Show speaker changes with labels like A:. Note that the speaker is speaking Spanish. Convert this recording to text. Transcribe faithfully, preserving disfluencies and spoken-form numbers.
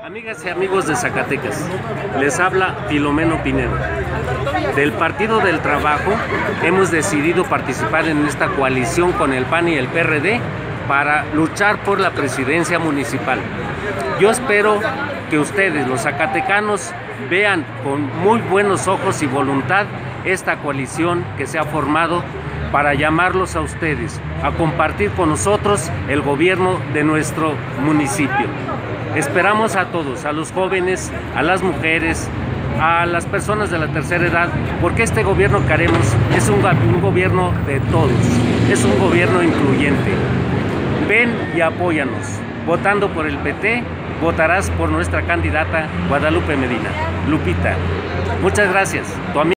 A: Amigas y amigos de Zacatecas, les habla Filomeno Pinedo. Del Partido del Trabajo hemos decidido participar en esta coalición con el P A N y el P R D para luchar por la presidencia municipal. Yo espero que ustedes, los zacatecanos, vean con muy buenos ojos y voluntad esta coalición que se ha formado para llamarlos a ustedes a compartir con nosotros el gobierno de nuestro municipio. Esperamos a todos, a los jóvenes, a las mujeres, a las personas de la tercera edad, porque este gobierno que haremos es un, un gobierno de todos, es un gobierno incluyente. Ven y apóyanos. Votando por el P T, votarás por nuestra candidata Guadalupe Medina. Lupita, muchas gracias. Tu amigo